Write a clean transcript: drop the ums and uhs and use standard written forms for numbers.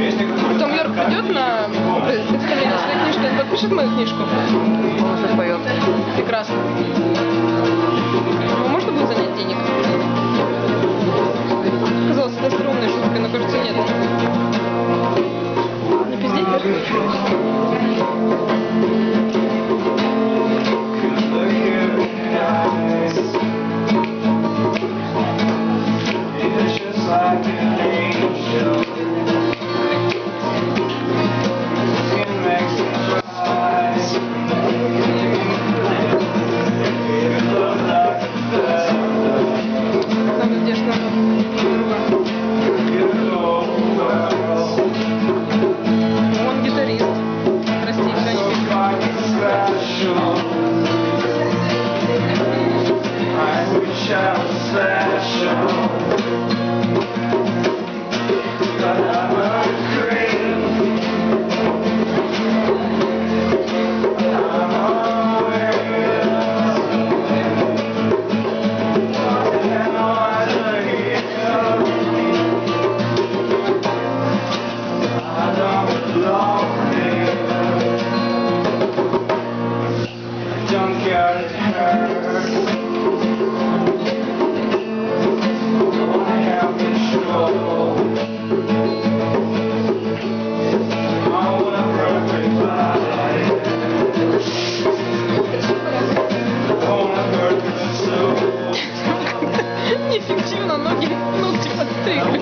Потом Юр придет на представление своей книжки, он подпишет мою книжку. Он запоет. Прекрасно. А можно будет занять денег? Казалось, это остроумная шутка, но кажется, нет. Не пиздеть, он гитарист. Прости, все не неэффективно, ноги, ногти подстригли.